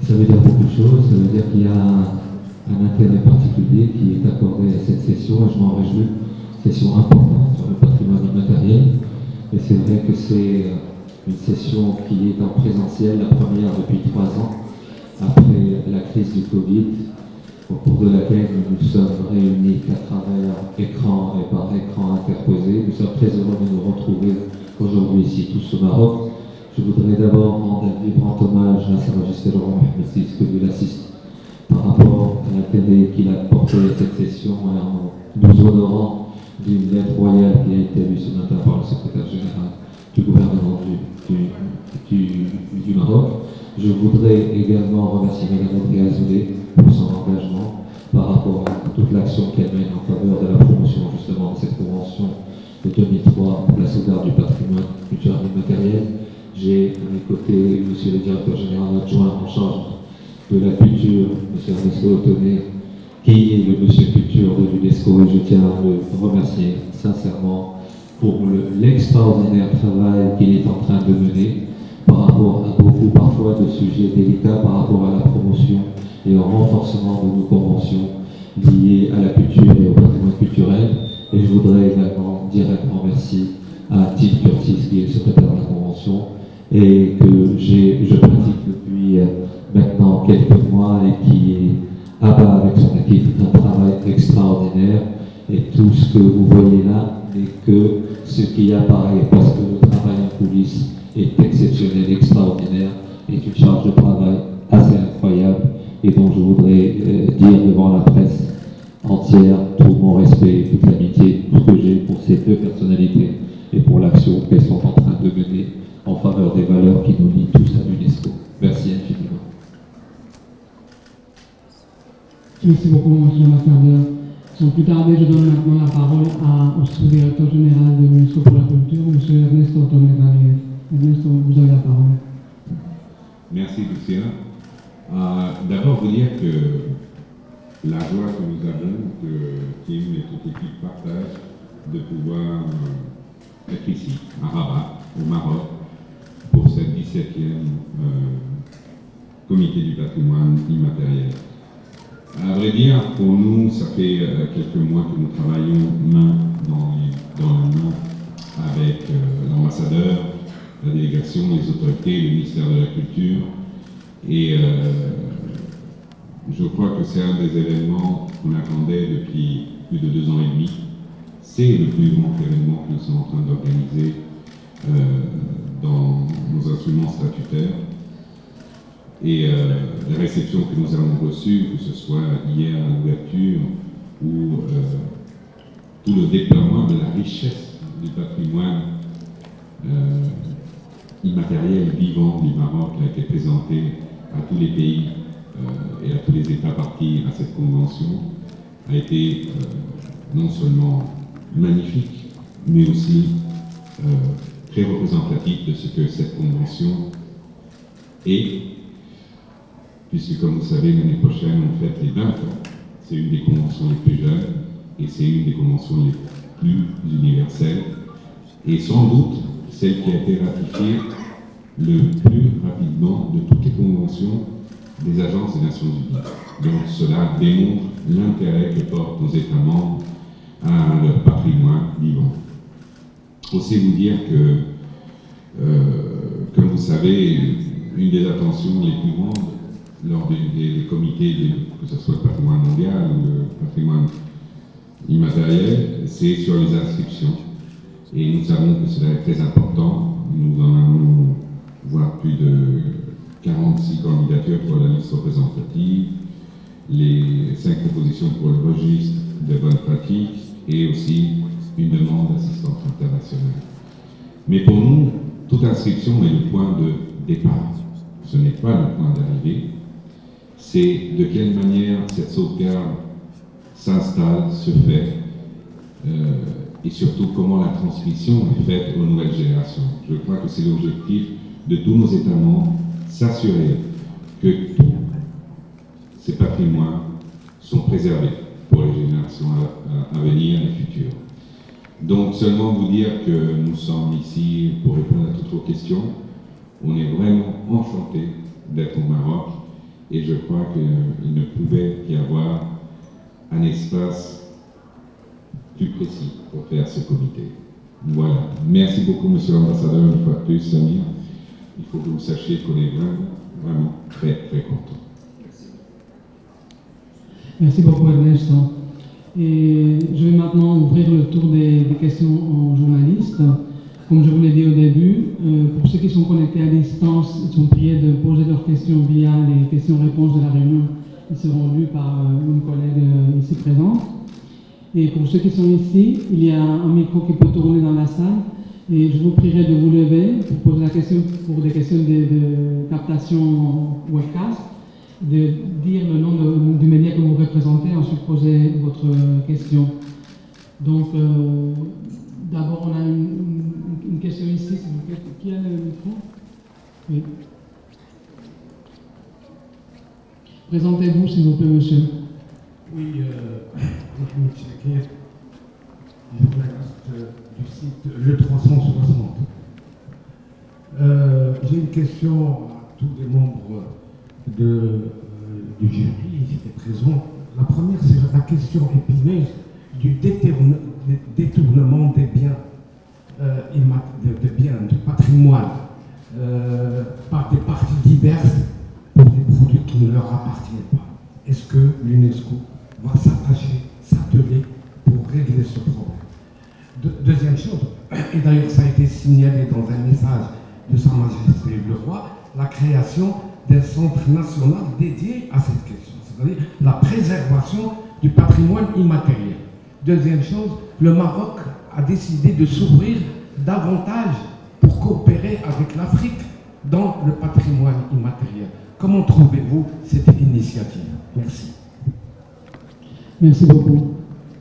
Ça veut dire beaucoup de choses, ça veut dire qu'il y a un intérêt particulier qui est accordé à cette session et je m'en réjouis. Session importante sur le patrimoine immatériel. Et c'est vrai que c'est une session qui est en présentiel, la première depuis 3 ans, après la crise du Covid, au cours de laquelle nous nous sommes réunis qu'à travers écran et par écran interposé. Nous sommes très heureux de nous retrouver aujourd'hui ici, tous au Maroc. Je voudrais d'abord rendre un vibrant hommage à Sa Majesté le Roi Mohammed VI, que Dieu l'assiste, par rapport à l'intérêt qu'il a porté à cette session et en nous honorant d'une lettre royale qui a été lue ce matin par le secrétaire général du gouvernement du Maroc. Je voudrais également remercier Mme Audrey Azoulay pour son engagement par rapport à toute l'action qu'elle mène en faveur de la promotion justement de cette convention de 2003 pour la sauvegarde du patrimoine culturel et immatériel. J'ai à mes côtés M. le directeur général adjoint en charge de la culture, M. Ernesto Otonné, qui est le monsieur culture de l'UNESCO, et je tiens à le remercier sincèrement pour l'extraordinaire travail qu'il est en train de mener par rapport à beaucoup parfois de sujets délicats par rapport à la promotion et au renforcement de nos conventions liées à la culture et au patrimoine culturel. Et je voudrais également dire un grand merci à Tim Curtis, qui est le secrétaire de la convention et que je pratique depuis maintenant quelques mois et qui abat avec son équipe un travail extraordinaire. Et tout ce que vous voyez là n'est que ce qui apparaît, parce que le travail en coulisses est exceptionnel, extraordinaire, et une charge de travail assez incroyable, et dont je voudrais dire devant la presse entière tout mon respect et toute l'amitié que j'ai pour ces deux personnalités et pour l'action qu'elles sont en train de mener en faveur des valeurs qui nous lient tous à l'UNESCO. Merci infiniment. Merci beaucoup, monsieur l'ambassadeur. Sans plus tarder, je donne maintenant la parole au sous-directeur général de l'UNESCO pour la culture, monsieur Ernesto Otonné. Ernesto, vous avez la parole. Merci, Lucien. D'abord, vous dire que la joie que nous avons, que Tim et toute l'équipe partagent, de pouvoir être ici, à Rabat, au Maroc, pour cette 17e comité du patrimoine immatériel. À vrai dire, pour nous, ça fait quelques mois que nous travaillons main dans la main avec l'ambassadeur, la délégation, les autorités, le ministère de la Culture. Et je crois que c'est un des événements qu'on attendait depuis plus de 2 ans et demi. C'est le plus grand événement que nous sommes en train d'organiser dans nos instruments statutaires. Et la réception que nous avons reçue, que ce soit hier à l'ouverture ou tout le déploiement de la richesse du patrimoine immatériel vivant du Maroc a été présenté à tous les pays et à tous les États partis à cette convention, a été non seulement magnifique, mais aussi très représentatif de ce que cette convention est, puisque comme vous savez, l'année prochaine, on fête les 20 ans. C'est une des conventions les plus jeunes et c'est une des conventions les plus universelles et sans doute celle qui a été ratifiée le plus rapidement de toutes les conventions des agences des Nations Unies. Donc cela démontre l'intérêt que portent nos États membres à leur patrimoine vivant. Aussi vous dire que, comme vous savez, une des attentions les plus grandes lors des comités, que ce soit le patrimoine mondial ou le patrimoine immatériel, c'est sur les inscriptions. Et nous savons que cela est très important. Nous en avons voire plus de 46 candidatures pour la liste représentative, les 5 propositions pour le registre de bonnes pratiques et aussi une demande d'assistance internationale. Mais pour nous, toute inscription est le point de départ. Ce n'est pas le point d'arrivée. C'est de quelle manière cette sauvegarde s'installe, se fait, et surtout comment la transmission est faite aux nouvelles générations. Je crois que c'est l'objectif de tous nos États membres, s'assurer que tous ces patrimoines sont préservés pour les générations à venir et futures. Donc seulement vous dire que nous sommes ici pour répondre à toutes vos questions. On est vraiment enchantés d'être au Maroc Et je crois qu'il ne pouvait y avoir un espace plus précis pour faire ce comité. Voilà. Merci beaucoup, monsieur l'ambassadeur, une fois de plus, Samir. Il faut que vous sachiez qu'on est vraiment très, très contents. Merci beaucoup, Ernesto. Et je vais maintenant ouvrir le tour des questions aux journalistes. Comme je vous l'ai dit au début, pour ceux qui sont connectés à distance, ils sont priés de poser leurs questions via les questions-réponses de la réunion qui seront lues par une collègue ici présente. Et pour ceux qui sont ici, il y a un micro qui peut tourner dans la salle. Et je vous prierai de vous lever pour poser la question, pour des questions de captation webcast, de dire le nom du média que vous représentez, ensuite poser votre question. Donc, d'abord, on a une question ici, s'il vous plaît. Qui a le micro? Oui. Présentez-vous, s'il vous plaît, monsieur. Oui, Mahmoud Chakir, journaliste du site Le 360. J'ai une question à tous les membres du jury qui étaient présents. La première, c'est la question épineuse du détournement des biens, du patrimoine par des parties diverses pour des produits qui ne leur appartiennent pas. Est-ce que l'UNESCO va s'atteler pour régler ce problème? Deuxième chose, et d'ailleurs ça a été signalé dans un message de Sa Majesté le Roi, la création d'un centre national dédié à cette question, c'est-à-dire la préservation du patrimoine immatériel. Deuxième chose, le Maroc a décidé de s'ouvrir davantage pour coopérer avec l'Afrique dans le patrimoine immatériel. Comment trouvez-vous cette initiative? Merci. Merci beaucoup.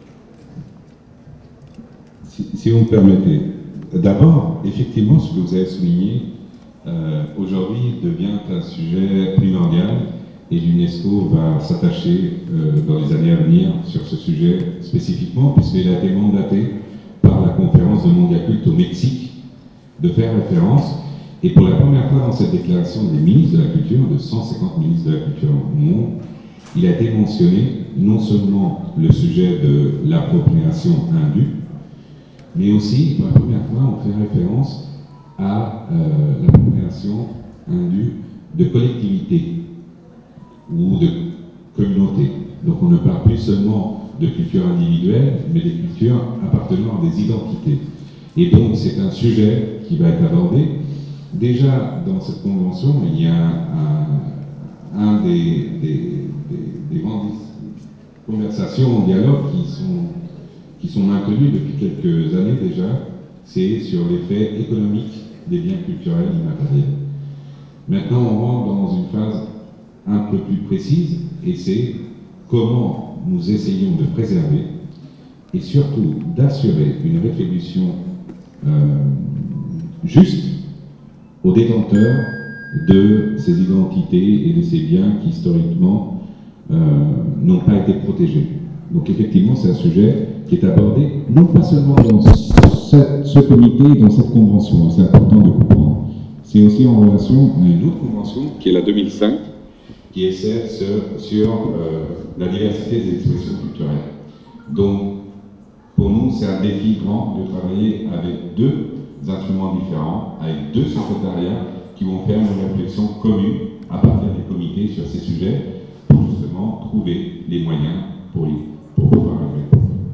Si vous me permettez, d'abord, effectivement, ce que vous avez souligné, aujourd'hui devient un sujet primordial et l'UNESCO va s'attacher dans les années à venir sur ce sujet spécifiquement, puisqu'il a été mandaté par la conférence de Mondiaculte au Mexique de faire référence. Et pour la première fois dans cette déclaration des ministres de la Culture, de 150 ministres de la Culture au monde, il a été mentionné non seulement le sujet de l'appropriation indue, mais aussi, pour la première fois, on fait référence à l'appropriation indue de collectivités ou de communautés. Donc on ne parle plus seulement de culture individuelle, mais des cultures appartenant à des identités. Et donc c'est un sujet qui va être abordé. Déjà, dans cette convention, il y a un des grandes conversations, dialogues qui sont maintenus depuis quelques années déjà, c'est sur l'effet économique des biens culturels immatériels. Maintenant, on rentre dans une phase un peu plus précise, et c'est comment nous essayons de préserver et surtout d'assurer une rétribution juste aux détenteurs de ces identités et de ces biens qui historiquement n'ont pas été protégés. Donc effectivement, c'est un sujet qui est abordé non pas seulement dans ce comité et dans cette convention, c'est important de comprendre, c'est aussi en relation à une autre convention qui est la 2005, qui est celle sur la diversité des expressions culturelles. Donc pour nous, c'est un défi grand de travailler avec deux instruments différents, avec deux secrétariats qui vont faire une réflexion commune à partir des comités sur ces sujets pour justement trouver les moyens pour pouvoir régler.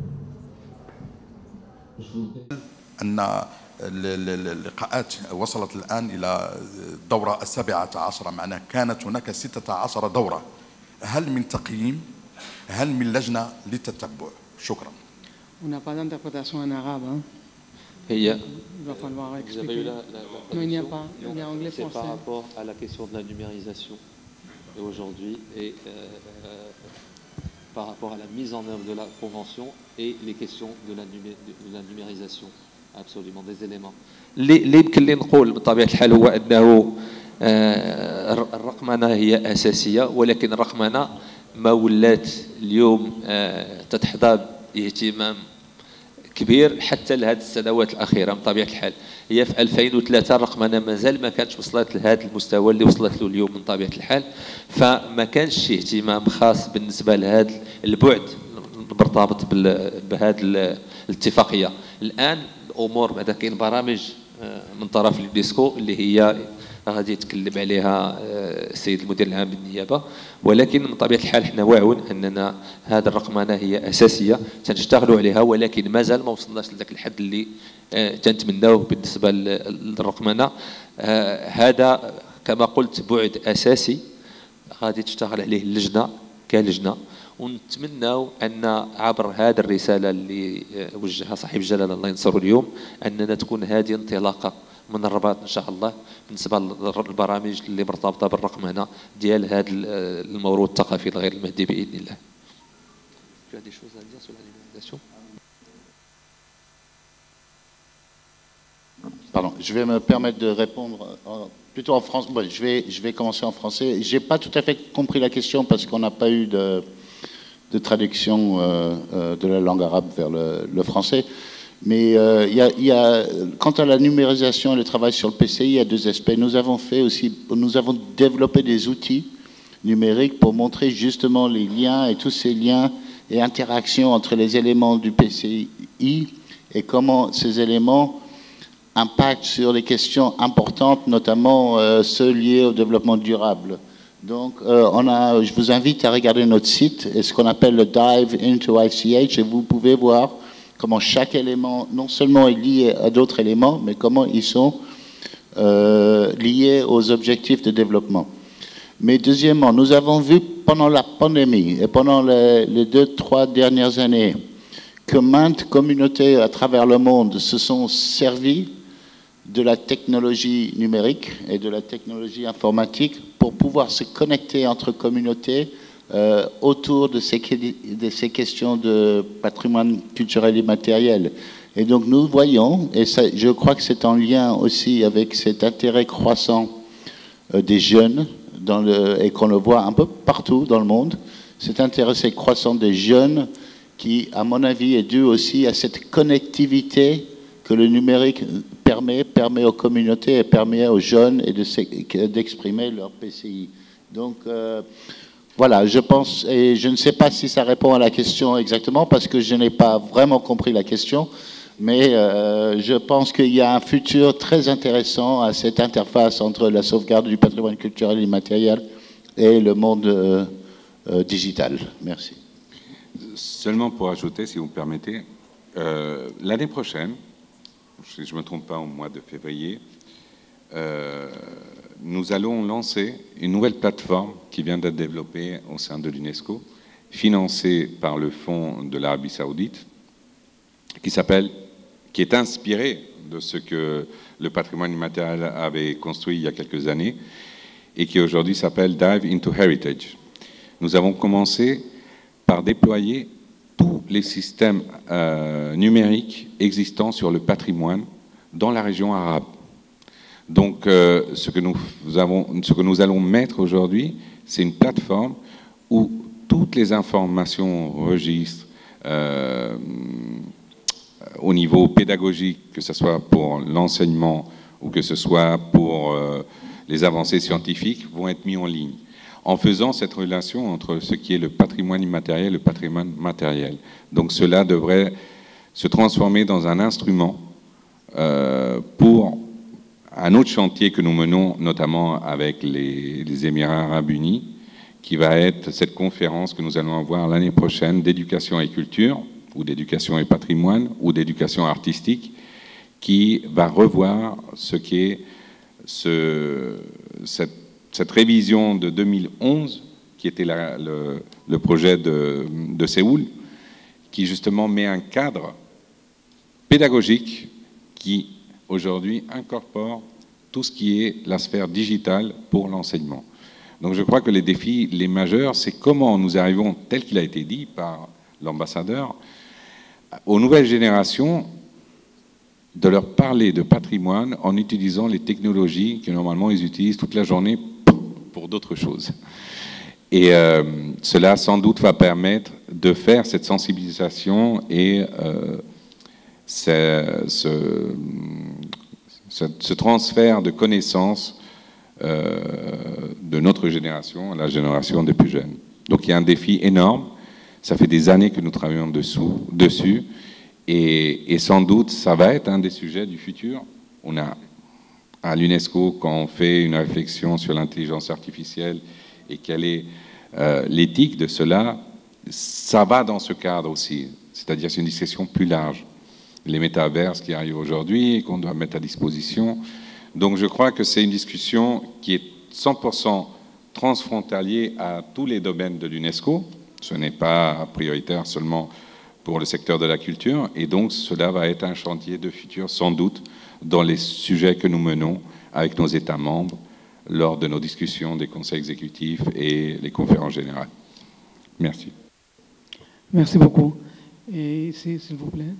أن اللقاءات وصلت الآن إلى الدورة 17، معناه كانت هناك 16 دورة. هل من تقييم؟ هل من لجنة للتتبع؟ شكرا. On n'a pas d'interprétation en arabe. Hein. Il va falloir expliquer. Vous avez eu non, il n'y a pas. Il y a anglais, c'est français. Par rapport à la question de la numérisation aujourd'hui et par rapport à la mise en œuvre de la convention et les questions de la numérisation. Absolument, des éléments. اللي يمكن لي نقول بطبيعة الحال هو أنه الرقمنة هي أساسية، ولكن الرقمنة ما ولات اليوم تتحظى باهتمام كبير حتى لهذه السنوات الاخيره بطبيعه الحال. هي في 2003 الرقمنه مازال ما كانتش وصلت لهذا المستوى اللي وصلت له اليوم من طبيعه الحال، فما كانش شي اهتمام خاص بالنسبه لهذا البعد المرتبط بهذه الاتفاقيه. الان الامور بعدا كاين برامج من طرف اليونسكو اللي هي غادي يتكلم عليها السيد المدير العام بالنيابه، ولكن من طبيعه الحال حنا واعون اننا هذه الرقمنه هي اساسيه تنشتغلوا عليها، ولكن مازال ما وصلناش لذاك الحد اللي تنتمناوه بالنسبه للرقمنه. هذا كما قلت بعد اساسي غادي تشتغل عليه اللجنه كلجنه، ونتمناو ان عبر هذه الرساله اللي وجهها صاحب الجلاله الله ينصره اليوم اننا تكون هذه انطلاقه من الرباط ان شاء الله بالنسبه للبرامج اللي مرتبطه بالرقمنه ديال هذا الموروث الثقافي الغير المادي باذن الله. Pardon, je vais me permettre de répondre plutôt en français. Bon, je vais commencer en français. Je n'ai pas tout à fait compris la question parce qu'on n'a pas eu de traduction de la langue arabe vers le français. Mais quant à la numérisation et le travail sur le PCI, il y a deux aspects. Nous avons développé des outils numériques pour montrer justement les liens et tous ces liens et interactions entre les éléments du PCI et comment ces éléments impactent sur des questions importantes, notamment ceux liés au développement durable. Donc, je vous invite à regarder notre site et ce qu'on appelle le Dive into ICH, et vous pouvez voir comment chaque élément non seulement est lié à d'autres éléments, mais comment ils sont liés aux objectifs de développement. Mais deuxièmement, nous avons vu pendant la pandémie et pendant les 2-3 dernières années que maintes communautés à travers le monde se sont servies de la technologie numérique et de la technologie informatique pour pouvoir se connecter entre communautés autour de ces questions de patrimoine culturel immatériel. Et donc nous voyons, et ça, je crois que c'est en lien aussi avec cet intérêt croissant des jeunes, et qu'on le voit un peu partout dans le monde, cet intérêt croissant des jeunes qui, à mon avis, est dû aussi à cette connectivité que le numérique permet aux communautés et permet aux jeunes d'exprimer leur PCI. Donc voilà, je pense, et je ne sais pas si ça répond à la question exactement parce que je n'ai pas vraiment compris la question, mais je pense qu'il y a un futur très intéressant à cette interface entre la sauvegarde du patrimoine culturel immatériel et le monde digital. Merci. Seulement pour ajouter, si vous me permettez, l'année prochaine, si je ne me trompe pas, au mois de février, nous allons lancer une nouvelle plateforme qui vient d'être développée au sein de l'UNESCO, financée par le Fonds de l'Arabie Saoudite, qui est inspirée de ce que le patrimoine immatériel avait construit il y a quelques années et qui aujourd'hui s'appelle Dive into Heritage. Nous avons commencé par déployer tous les systèmes numériques existants sur le patrimoine dans la région arabe. Donc, ce que nous allons mettre aujourd'hui, c'est une plateforme où toutes les informations, registres, au niveau pédagogique, que ce soit pour l'enseignement ou que ce soit pour les avancées scientifiques, vont être mis en ligne, en faisant cette relation entre ce qui est le patrimoine immatériel et le patrimoine matériel. Donc cela devrait se transformer dans un instrument pour un autre chantier que nous menons, notamment avec les Émirats arabes unis, qui va être cette conférence que nous allons avoir l'année prochaine d'éducation et culture, ou d'éducation et patrimoine, ou d'éducation artistique, qui va revoir ce qui est cette révision de 2011, qui était le projet de Séoul, qui justement met un cadre pédagogique qui aujourd'hui incorpore tout ce qui est la sphère digitale pour l'enseignement. Donc je crois que les défis, les majeurs, c'est comment nous arrivons, tel qu'il a été dit par l'ambassadeur, aux nouvelles générations, de leur parler de patrimoine en utilisant les technologies que normalement ils utilisent toute la journée pour d'autres choses. Et cela sans doute va permettre de faire cette sensibilisation et ce transfert de connaissances de notre génération à la génération des plus jeunes. Donc il y a un défi énorme. Ça fait des années que nous travaillons dessus. Et sans doute, ça va être un des sujets du futur. On a, à l'UNESCO, quand on fait une réflexion sur l'intelligence artificielle et quelle est l'éthique de cela, ça va dans ce cadre aussi. C'est-à-dire c'est une discussion plus large. Les métaverses qui arrivent aujourd'hui et qu'on doit mettre à disposition. Donc je crois que c'est une discussion qui est 100% transfrontalier à tous les domaines de l'UNESCO. Ce n'est pas prioritaire seulement pour le secteur de la culture. Et donc cela va être un chantier de futur sans doute dans les sujets que nous menons avec nos États membres lors de nos discussions des conseils exécutifs et les conférences générales. Merci. Merci beaucoup. Et ici, s'il vous plaît.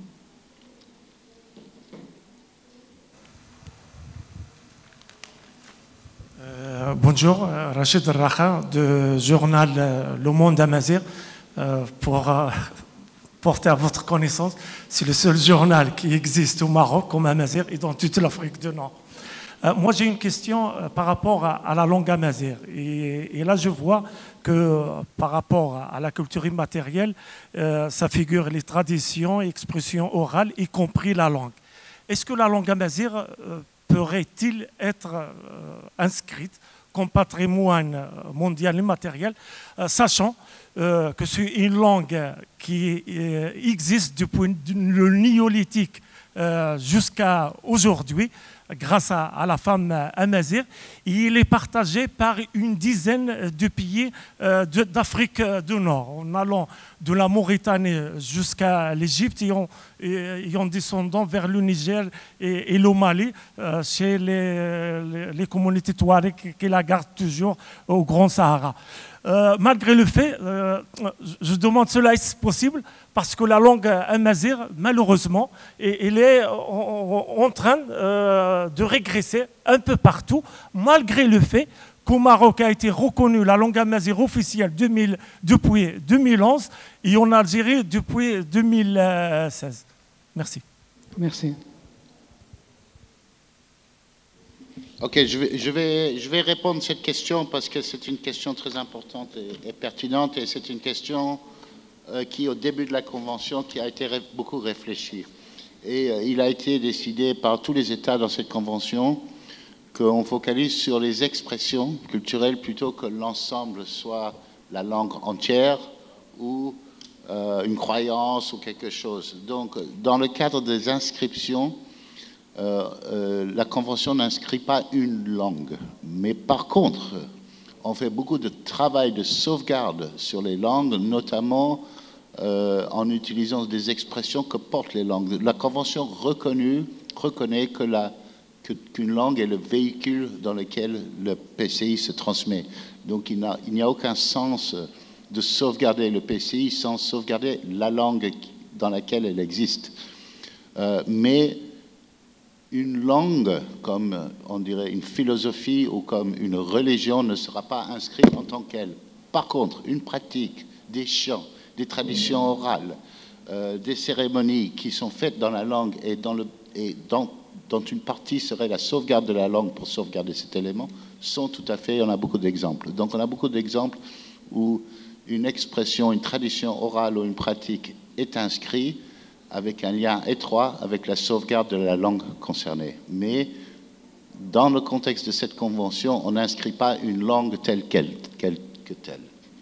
Bonjour, Rachid Racha du journal Le Monde Amazigh. Pour porter à votre connaissance, c'est le seul journal qui existe au Maroc comme Amazigh et dans toute l'Afrique du Nord. Moi, j'ai une question par rapport à la langue amazigh. Et là, je vois que par rapport à la culture immatérielle, ça figure les traditions et expressions orales, y compris la langue. Est-ce que la langue amazigh pourrait-il être inscrite comme patrimoine mondial immatériel, sachant que c'est une langue qui existe depuis le néolithique jusqu'à aujourd'hui, grâce à la femme amazigh, et il est partagé par une dizaine de pays d'Afrique du Nord, en allant de la Mauritanie jusqu'à l'Égypte et en descendant vers le Niger et le Mali, chez les communautés touareg qui la gardent toujours au Grand Sahara. Malgré le fait, je demande cela est-ce possible parce que la langue amazigh, malheureusement, elle est en train de régresser un peu partout, malgré le fait qu'au Maroc a été reconnue la langue amazigh officielle depuis 2011 et en Algérie depuis 2016. Merci. Merci. Ok, je vais répondre à cette question parce que c'est une question très importante et pertinente et c'est une question qui, au début de la Convention, qui a été beaucoup réfléchie. Et il a été décidé par tous les États dans cette Convention qu'on focalise sur les expressions culturelles plutôt que l'ensemble soit la langue entière ou une croyance ou quelque chose. Donc, dans le cadre des inscriptions, la Convention n'inscrit pas une langue. Mais par contre, on fait beaucoup de travail de sauvegarde sur les langues, notamment en utilisant des expressions que portent les langues. La Convention reconnaît qu'une langue est le véhicule dans lequel le PCI se transmet. Donc il n'y a aucun sens de sauvegarder le PCI sans sauvegarder la langue dans laquelle elle existe. Mais une langue, comme on dirait une philosophie ou comme une religion, ne sera pas inscrite en tant qu'elle. Par contre, une pratique, des chants, des traditions orales, des cérémonies qui sont faites dans la langue et dont une partie serait la sauvegarde de la langue pour sauvegarder cet élément, sont tout à fait, on a beaucoup d'exemples. Donc on a beaucoup d'exemples où une expression, une tradition orale ou une pratique est inscrite avec un lien étroit avec la sauvegarde de la langue concernée. Mais dans le contexte de cette convention, on n'inscrit pas une langue telle que telle.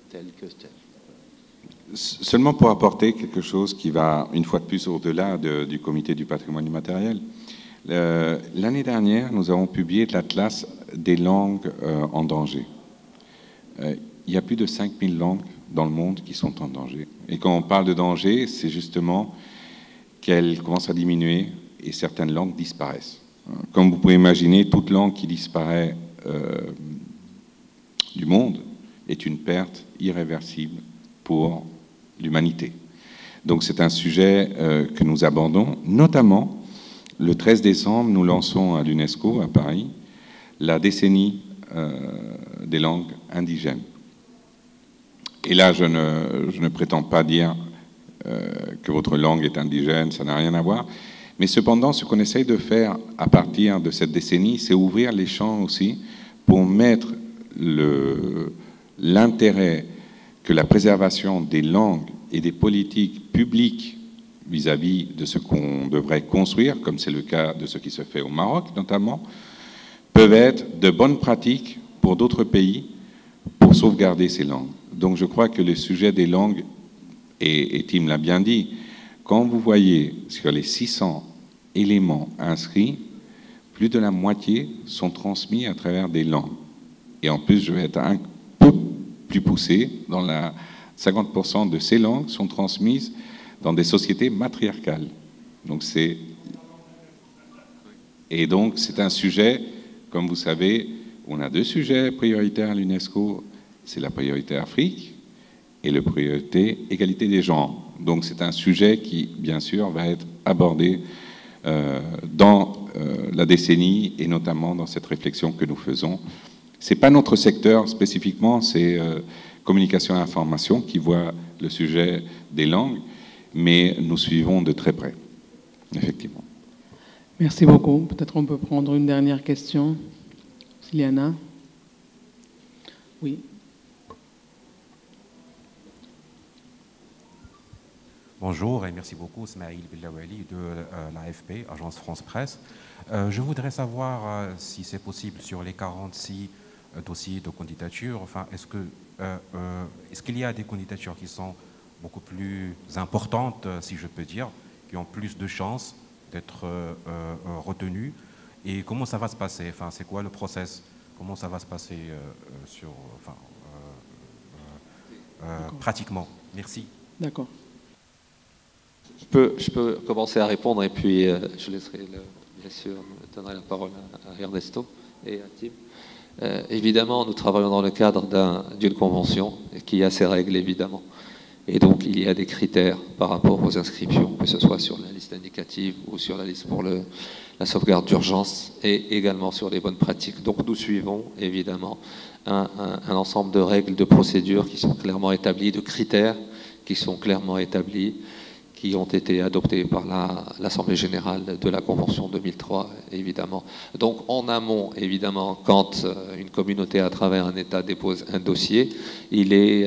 Seulement pour apporter quelque chose qui va, une fois de plus, au-delà du comité du patrimoine immatériel. L'année dernière, nous avons publié l'Atlas des langues en danger. Il y a plus de 5000 langues dans le monde qui sont en danger. Et quand on parle de danger, c'est justement qu'elles commencent à diminuer et certaines langues disparaissent. Comme vous pouvez imaginer, toute langue qui disparaît du monde est une perte irréversible pour l'humanité. Donc c'est un sujet que nous abordons, notamment le 13 décembre, nous lançons à l'UNESCO, à Paris, la décennie des langues indigènes. Et là, je ne prétends pas dire que votre langue est indigène, ça n'a rien à voir, Mais cependant, ce qu'on essaye de faire à partir de cette décennie, c'est ouvrir les champs aussi pour mettre l'intérêt que la préservation des langues et des politiques publiques vis-à-vis de ce qu'on devrait construire, comme c'est le cas de ce qui se fait au Maroc notamment, peuvent être de bonnes pratiques pour d'autres pays pour sauvegarder ces langues. Donc je crois que le sujet des langues, et Tim l'a bien dit, quand vous voyez sur les 600 éléments inscrits, plus de la moitié sont transmis à travers des langues. Et en plus, je vais être un peu plus poussé, dans 50% de ces langues sont transmises dans des sociétés matriarcales. Et donc c'est un sujet, comme vous savez, on a 2 sujets prioritaires à l'UNESCO, c'est la priorité Afrique et la priorité égalité des genres. Donc c'est un sujet qui, bien sûr, va être abordé dans la décennie et notamment dans cette réflexion que nous faisons. Ce n'est pas notre secteur spécifiquement, c'est communication et information qui voit le sujet des langues, mais nous suivons de très près, effectivement. Merci beaucoup. Peut-être on peut prendre une dernière question. Siliana? Oui. Bonjour et merci beaucoup, Smaïl Billawali de l'AFP, Agence France Presse. Je voudrais savoir si c'est possible sur les 46 dossiers de candidature, enfin, est-ce qu'il y a des candidatures qui sont beaucoup plus importantes, si je peux dire, qui ont plus de chances d'être retenues, et comment ça va se passer, enfin, c'est quoi le process, comment ça va se passer pratiquement. Merci. D'accord. Je peux commencer à répondre et puis je laisserai bien sûr donner la parole à Ernesto et à Tim. Évidemment, nous travaillons dans le cadre d'une convention qui a ses règles, évidemment. Et donc, il y a des critères par rapport aux inscriptions, que ce soit sur la liste indicative ou sur la liste pour la sauvegarde d'urgence, et également sur les bonnes pratiques. Donc, nous suivons, évidemment, un ensemble de règles, de procédures qui sont clairement établies, de critères qui sont clairement établis, qui ont été adoptés par l'Assemblée générale de la Convention 2003, évidemment. Donc, en amont, évidemment, quand une communauté à travers un État dépose un dossier, il est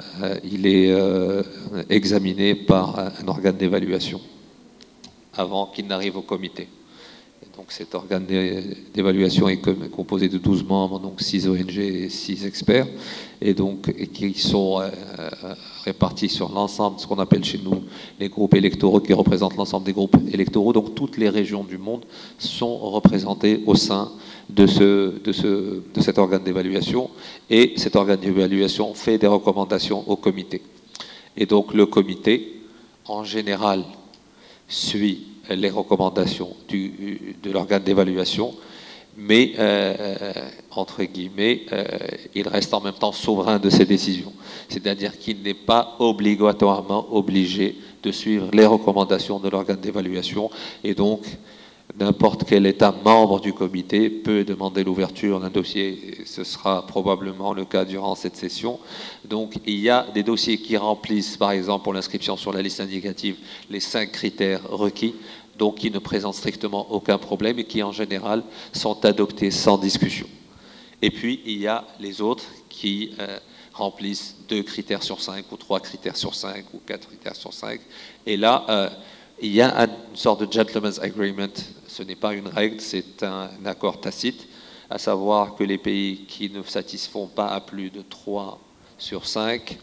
examiné par un organe d'évaluation avant qu'il n'arrive au comité. Et donc, cet organe d'évaluation est composé de 12 membres, donc 6 ONG et 6 experts, et donc qui sont répartis sur l'ensemble, ce qu'on appelle chez nous les groupes électoraux, qui représentent l'ensemble des groupes électoraux. Donc toutes les régions du monde sont représentées au sein de cet organe d'évaluation, et cet organe d'évaluation fait des recommandations au comité. Et donc le comité, en général, suit les recommandations de l'organe d'évaluation, mais, entre guillemets, il reste en même temps souverain de ses décisions. C'est-à-dire qu'il n'est pas obligatoirement obligé de suivre les recommandations de l'organe d'évaluation, et donc n'importe quel État membre du comité peut demander l'ouverture d'un dossier, et ce sera probablement le cas durant cette session. Donc il y a des dossiers qui remplissent, par exemple pour l'inscription sur la liste indicative, les 5 critères requis, donc qui ne présentent strictement aucun problème et qui en général sont adoptés sans discussion. Et puis il y a les autres qui remplissent 2 critères sur 5 ou 3 critères sur 5 ou 4 critères sur 5. Et là, il y a une sorte de gentleman's agreement. Ce n'est pas une règle, c'est un accord tacite, à savoir que les pays qui ne satisfont pas à plus de 3 sur 5,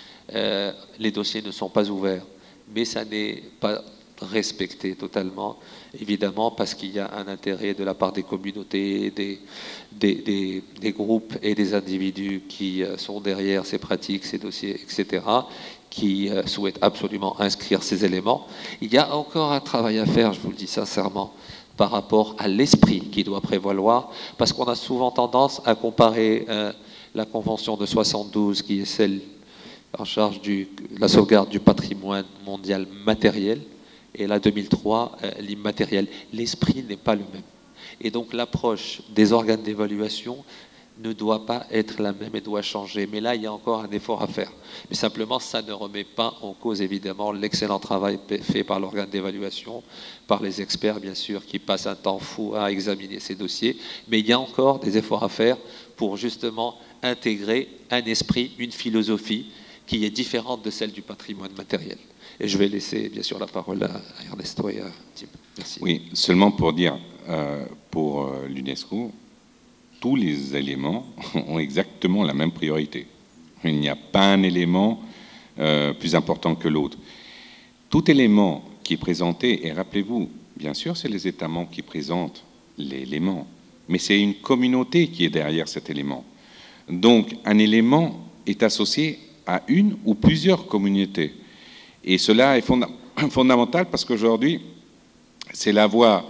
les dossiers ne sont pas ouverts. Mais ça n'est pas respecté totalement, évidemment, parce qu'il y a un intérêt de la part des communautés, des groupes et des individus qui sont derrière ces pratiques, ces dossiers, etc., qui souhaitent absolument inscrire ces éléments. Il y a encore un travail à faire, je vous le dis sincèrement, par rapport à l'esprit qui doit prévaloir, parce qu'on a souvent tendance à comparer la Convention de 72, qui est celle en charge de la sauvegarde du patrimoine mondial matériel, et la 2003, l'immatériel. L'esprit n'est pas le même. Et donc l'approche des organes d'évaluation ne doit pas être la même et doit changer. Mais là, il y a encore un effort à faire. Mais simplement, ça ne remet pas en cause, évidemment, l'excellent travail fait par l'organe d'évaluation, par les experts, bien sûr, qui passent un temps fou à examiner ces dossiers. Mais il y a encore des efforts à faire pour justement intégrer un esprit, une philosophie qui est différente de celle du patrimoine matériel. Et je vais laisser, bien sûr, la parole à Ernesto et à Tim. Merci. Oui, seulement pour dire, pour l'UNESCO, tous les éléments ont exactement la même priorité. Il n'y a pas un élément plus important que l'autre. Tout élément qui est présenté, et rappelez-vous, bien sûr, c'est les États membres qui présentent l'élément, mais c'est une communauté qui est derrière cet élément. Donc, un élément est associé à une ou plusieurs communautés. Et cela est fondamental parce qu'aujourd'hui, c'est la voix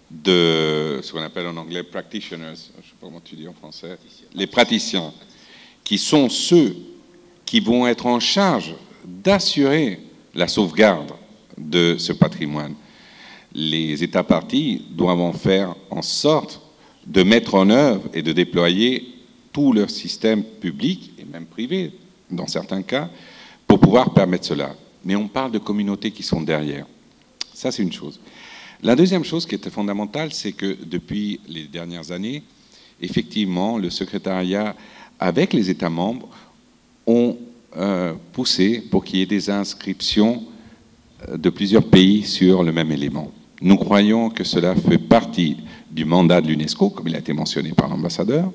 de ce qu'on appelle en anglais practitioners, je ne sais pas comment tu dis en français, les praticiens, qui sont ceux qui vont être en charge d'assurer la sauvegarde de ce patrimoine. Les États parties doivent en faire en sorte de mettre en œuvre et de déployer tout leur système public et même privé, dans certains cas, pour pouvoir permettre cela. Mais on parle de communautés qui sont derrière. Ça, c'est une chose. La deuxième chose qui était fondamentale, c'est que depuis les dernières années, effectivement, le secrétariat, avec les États membres, ont poussé pour qu'il y ait des inscriptions de plusieurs pays sur le même élément. Nous croyons que cela fait partie du mandat de l'UNESCO, comme il a été mentionné par l'ambassadeur,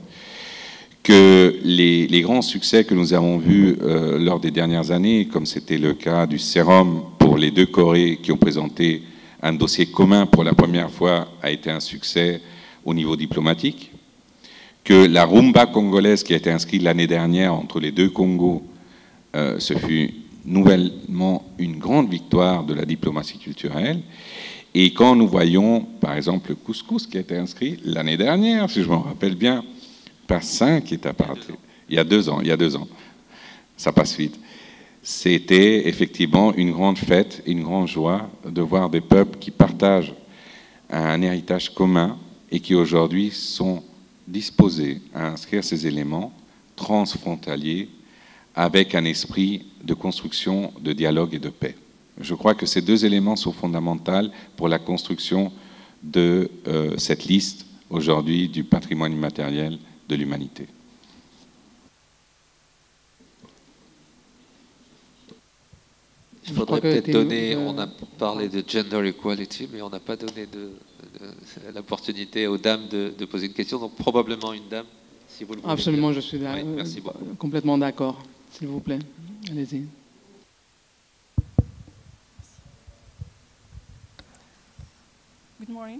que les grands succès que nous avons vus lors des dernières années, comme c'était le cas du sérum pour les deux Corées qui ont présenté un dossier commun pour la première fois, a été un succès au niveau diplomatique, que la rumba congolaise qui a été inscrite l'année dernière entre les deux Congos, ce fut nouvellement une grande victoire de la diplomatie culturelle. Et quand nous voyons, par exemple, le couscous qui a été inscrit l'année dernière, si je me rappelle bien, par 5 États partis, il y a 2 ans, ça passe vite. C'était effectivement une grande fête, une grande joie de voir des peuples qui partagent un héritage commun et qui aujourd'hui sont disposés à inscrire ces éléments transfrontaliers avec un esprit de construction, de dialogue et de paix. Je crois que ces 2 éléments sont fondamentaux pour la construction de cette liste aujourd'hui du patrimoine immatériel de l'humanité. Il faudrait peut-être donner, on a parlé de gender equality, mais on n'a pas donné l'opportunité aux dames de poser une question, donc probablement une dame, si vous le voulez. Absolument, je suis oui, complètement d'accord, s'il vous plaît. Allez-y. Good morning.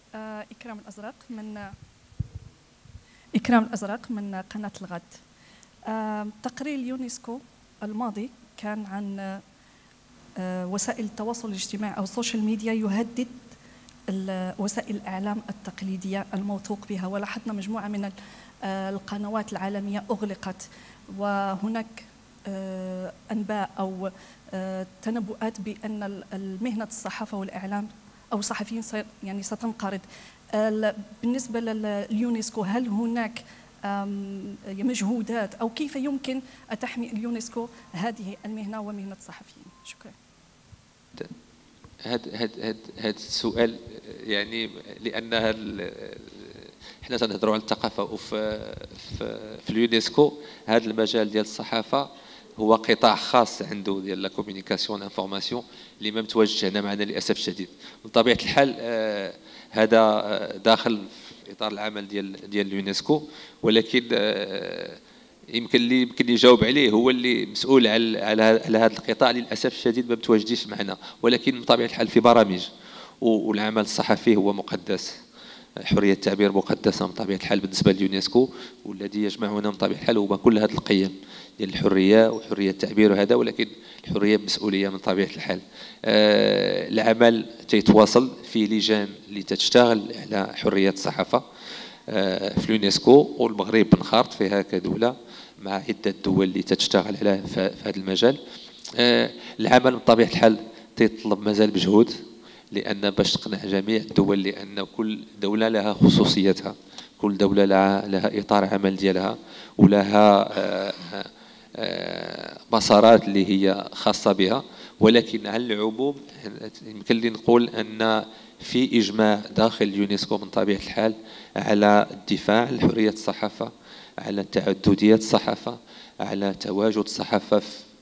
إكرام الأزرق من قناة الغد. تقرير اليونسكو الماضي كان عن وسائل التواصل الاجتماعي أو السوشيال ميديا يهدد وسائل الإعلام التقليدية الموثوق بها، ولاحظنا مجموعة من القنوات العالمية أغلقت، وهناك أنباء أو تنبؤات بأن المهنة الصحافة والإعلام أو الصحفيين يعني ستنقرض. بالنسبة لليونسكو هل هناك مجهودات أو كيف يمكن تحمي اليونسكو هذه المهنة ومهنة الصحفيين؟ شكرا. هذا السؤال يعني لأنها احنا تنهضروا على الثقافة في اليونسكو، هذا المجال ديال الصحافة هو قطاع خاص عنده ديال لا كومونيكاسيون انفورماسيون اللي ما متواجدش هنا معنا للاسف الشديد. بطبيعه الحال هذا داخل في اطار العمل ديال اليونسكو، ولكن يمكن لي يجاوب عليه هو اللي مسؤول على هذا القطاع للاسف الشديد ما متواجدش معنا، ولكن بطبيعه الحال في برامج، والعمل الصحفي هو مقدس، حريه التعبير مقدسه بطبيعه الحال بالنسبه لليونسكو، والذي يجمعنا بطبيعه الحال هو كل هذه القيم ديال الحريه وحريه التعبير وهذا، ولكن الحريه بمسؤوليه من طبيعه الحال. العمل تيتواصل في لجان اللي تشتغل على حريه الصحافه في اليونسكو، والمغرب بنخرط فيها كدوله مع عده دول اللي تشتغل على في هذا المجال. العمل بطبيعه الحال تيطلب مازال مجهود، لان باش تقنع جميع الدول، لان كل دوله لها خصوصيتها، كل دولة لها إطار عمل ديالها ولها مسارات اللي هي خاصة بها، ولكن على العموم يمكن لي نقول أن في إجماع داخل اليونسكو من طبيعة الحال على الدفاع عن حرية الصحافة، على تعددية الصحافة، على تواجد الصحافة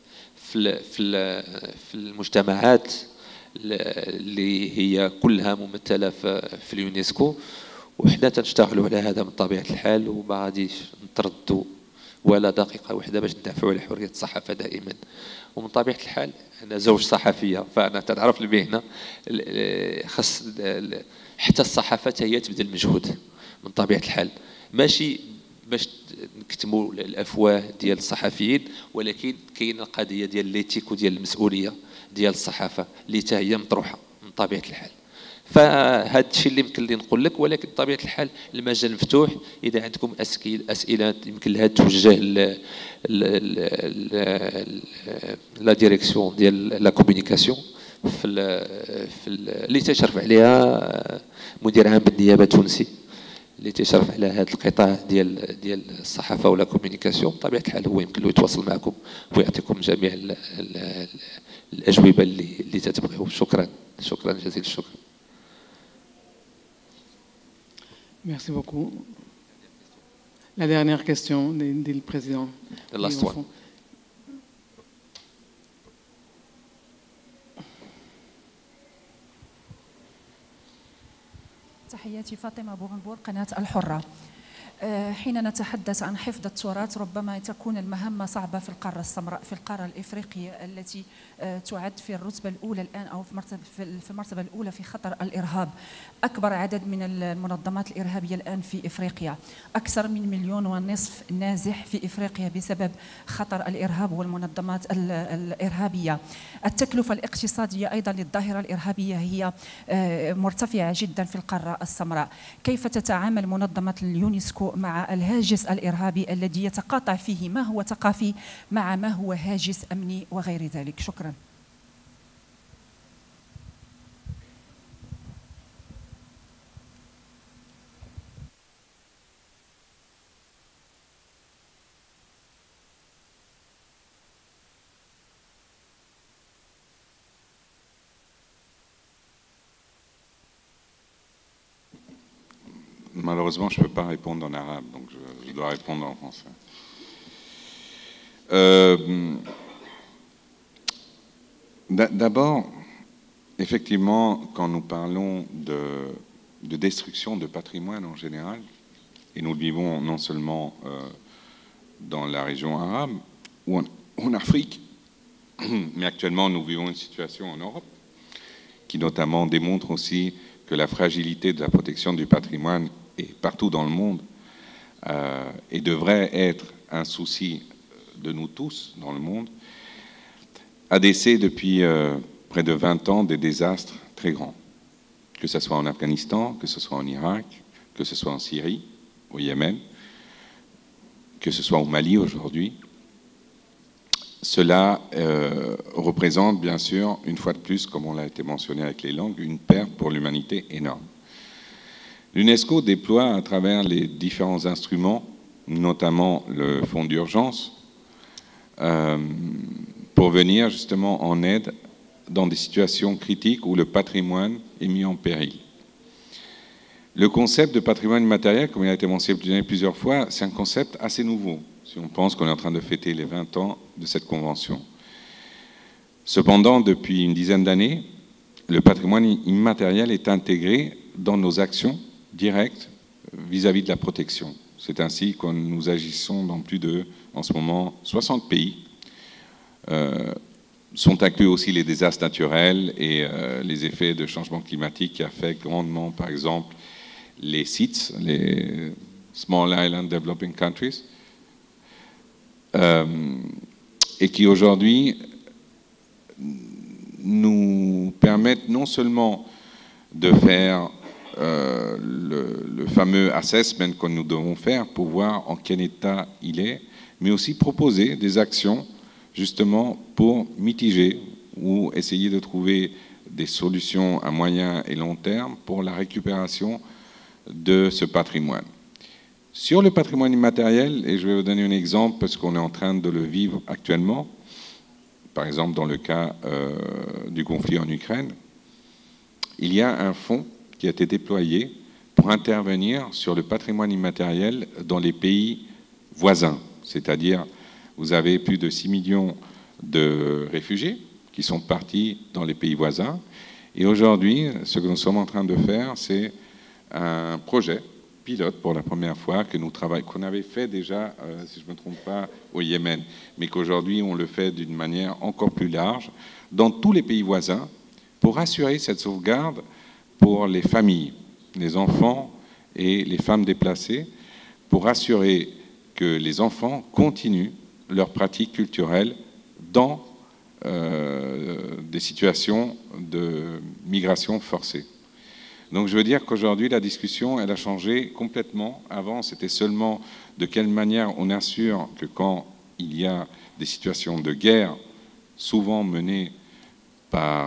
في المجتمعات اللي هي كلها ممثلة في اليونسكو، وحنا تنشتغلوا على هذا من طبيعة الحال، وما غاديش نتردوا ولا دقيقة واحدة باش ندافعوا على حرية الصحافة دائما. ومن طبيعة الحال أنا زوج صحفية، فأنا تعرف المهنة خاص حتى الصحافة هي تبذل مجهود من طبيعة الحال، ماشي باش نكتموا الأفواه ديال الصحفيين، ولكن كاينه القضية ديال ليتيك وديال المسؤولية ديال الصحافة اللي حتى هي مطروحة من طبيعة الحال. فهذا الشيء اللي يمكن لي نقول لك، ولكن بطبيعه الحال المجال مفتوح. اذا عندكم اسئله يمكن لها توجه لا ديريكسيون ديال لا كومونيكاسيون اللي تشرف عليها مدير عام بالنيابه التونسي اللي تشرف على هذا القطاع ديال الصحافه ولا كومونيكاسيون. بطبيعه الحال هو يمكن له يتواصل معكم ويعطيكم جميع الاجوبه اللي تتبغيو. شكرا جزيل الشكر. Merci beaucoup. La dernière question du président. The last one. تحياتي فاطمة بوغنبور قناة الحرة. حين نتحدث عن حفظ التراث ربما تكون المهمة صعبة في القارة السمراء، في القارة الإفريقية التي تعد في الرتبة الأولى الآن أو في المرتبة الأولى في خطر الإرهاب. أكبر عدد من المنظمات الإرهابية الآن في إفريقيا، أكثر من 1.5 مليون نازح في إفريقيا بسبب خطر الإرهاب والمنظمات الإرهابية. التكلفة الاقتصادية أيضا للظاهرة الإرهابية هي مرتفعة جدا في القارة السمراء. كيف تتعامل منظمة اليونسكو مع الهاجس الإرهابي الذي يتقاطع فيه ما هو ثقافي مع ما هو هاجس أمني وغير ذلك؟ شكرا. Malheureusement, je ne peux pas répondre en arabe, donc je dois répondre en français. D'abord, effectivement, quand nous parlons de destruction de patrimoine en général, et nous le vivons non seulement dans la région arabe ou en Afrique, mais actuellement nous vivons une situation en Europe qui notamment démontre aussi que la fragilité de la protection du patrimoine est partout dans le monde et devrait être un souci de nous tous dans le monde, a décès depuis près de 20 ans des désastres très grands, que ce soit en Afghanistan, que ce soit en Irak, que ce soit en Syrie, au Yémen, que ce soit au Mali aujourd'hui. Cela représente bien sûr, une fois de plus, comme on l'a été mentionné avec les langues, une perte pour l'humanité énorme. L'UNESCO déploie à travers les différents instruments, notamment le fonds d'urgence, pour venir justement en aide dans des situations critiques où le patrimoine est mis en péril. Le concept de patrimoine immatériel, comme il a été mentionné plusieurs fois, c'est un concept assez nouveau, si on pense qu'on est en train de fêter les 20 ans de cette convention. Cependant, depuis une dizaine d'années, le patrimoine immatériel est intégré dans nos actions directes vis-à-vis de la protection. C'est ainsi que nous agissons dans plus de, en ce moment, 60 pays. Sont inclus aussi les désastres naturels et les effets de changement climatique qui affectent grandement, par exemple, les SIDS, les Small Island Developing Countries, et qui aujourd'hui nous permettent non seulement de faire le fameux assessment que nous devons faire pour voir en quel état il est, mais aussi proposer des actions justement pour mitiger ou essayer de trouver des solutions à moyen et long terme pour la récupération de ce patrimoine. Sur le patrimoine immatériel, et je vais vous donner un exemple parce qu'on est en train de le vivre actuellement, par exemple dans le cas du conflit en Ukraine, il y a un fonds qui a été déployé pour intervenir sur le patrimoine immatériel dans les pays voisins. C'est-à-dire, vous avez plus de 6 millions de réfugiés qui sont partis dans les pays voisins. Et aujourd'hui, ce que nous sommes en train de faire, c'est un projet pilote pour la première fois qu'on avait fait déjà, si je ne me trompe pas, au Yémen, mais qu'aujourd'hui on le fait d'une manière encore plus large dans tous les pays voisins pour assurer cette sauvegarde pour les familles, les enfants et les femmes déplacées, pour assurer que les enfants continuent leurs pratiques culturelles dans des situations de migration forcée. Donc je veux dire qu'aujourd'hui, la discussion, elle a changé complètement. Avant, c'était seulement de quelle manière on assure que quand il y a des situations de guerre, souvent menées par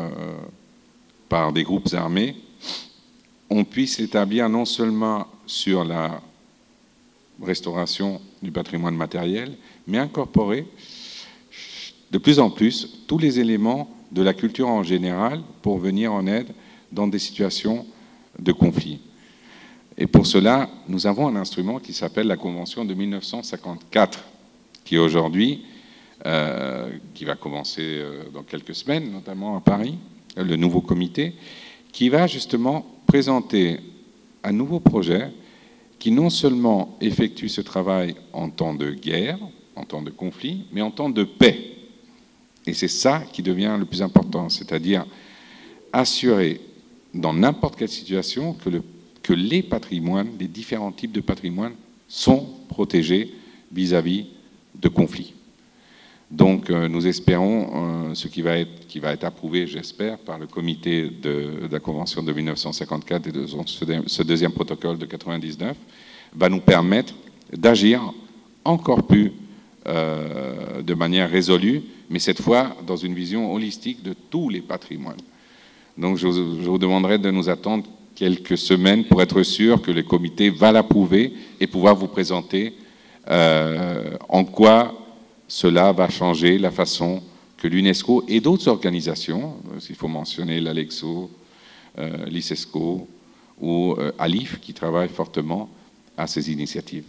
des groupes armés, on puisse établir non seulement sur la restauration du patrimoine matériel, mais incorporer de plus en plus tous les éléments de la culture en général pour venir en aide dans des situations de conflit. Et pour cela, nous avons un instrument qui s'appelle la Convention de 1954, qui aujourd'hui, qui va commencer dans quelques semaines, notamment à Paris, le nouveau comité, qui va justement présenter un nouveau projet qui non seulement effectue ce travail en temps de guerre, en temps de conflit, mais en temps de paix. Et c'est ça qui devient le plus important, c'est-à-dire assurer dans n'importe quelle situation que les patrimoines, les différents types de patrimoine sont protégés vis-à-vis de conflits. Donc nous espérons ce qui va être approuvé, j'espère, par le comité de la Convention de 1954 et de ce deuxième protocole de 99, va nous permettre d'agir encore plus de manière résolue, mais cette fois dans une vision holistique de tous les patrimoines. Donc je vous demanderai de nous attendre quelques semaines pour être sûr que le comité va l'approuver et pouvoir vous présenter en quoi cela va changer la façon que l'UNESCO et d'autres organisations, s'il faut mentionner l'Alexo, l'ICESCO ou ALIF, qui travaillent fortement à ces initiatives.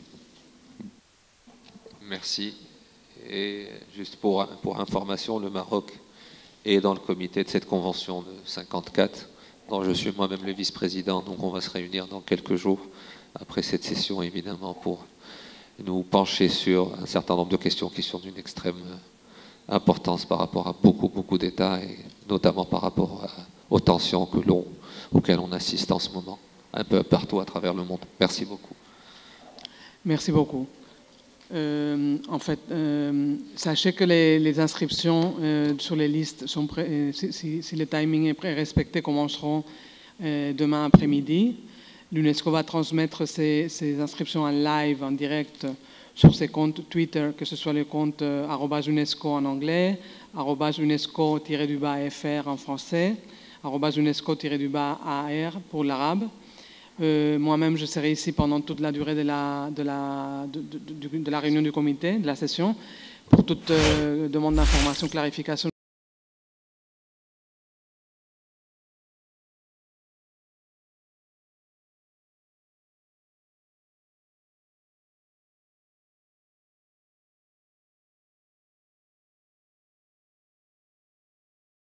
Merci. Et juste pour information, le Maroc est dans le comité de cette convention de 54, dont je suis moi-même le vice-président. Donc on va se réunir dans quelques jours, après cette session évidemment, pour nous pencher sur un certain nombre de questions qui sont d'une extrême importance par rapport à beaucoup d'États, et notamment par rapport aux tensions auxquelles on assiste en ce moment, un peu partout à travers le monde. Merci beaucoup. Merci beaucoup. En fait, sachez que les inscriptions sur les listes sont si le timing est respecté, commenceront demain après-midi. L'UNESCO va transmettre ces inscriptions en live, en direct, sur ses comptes Twitter, que ce soit le compte @UNESCO en anglais, @UNESCO-FR en français, @UNESCO-AR pour l'arabe. Moi-même, je serai ici pendant toute la durée de la réunion du comité, de la session, pour toute demande d'information, clarification.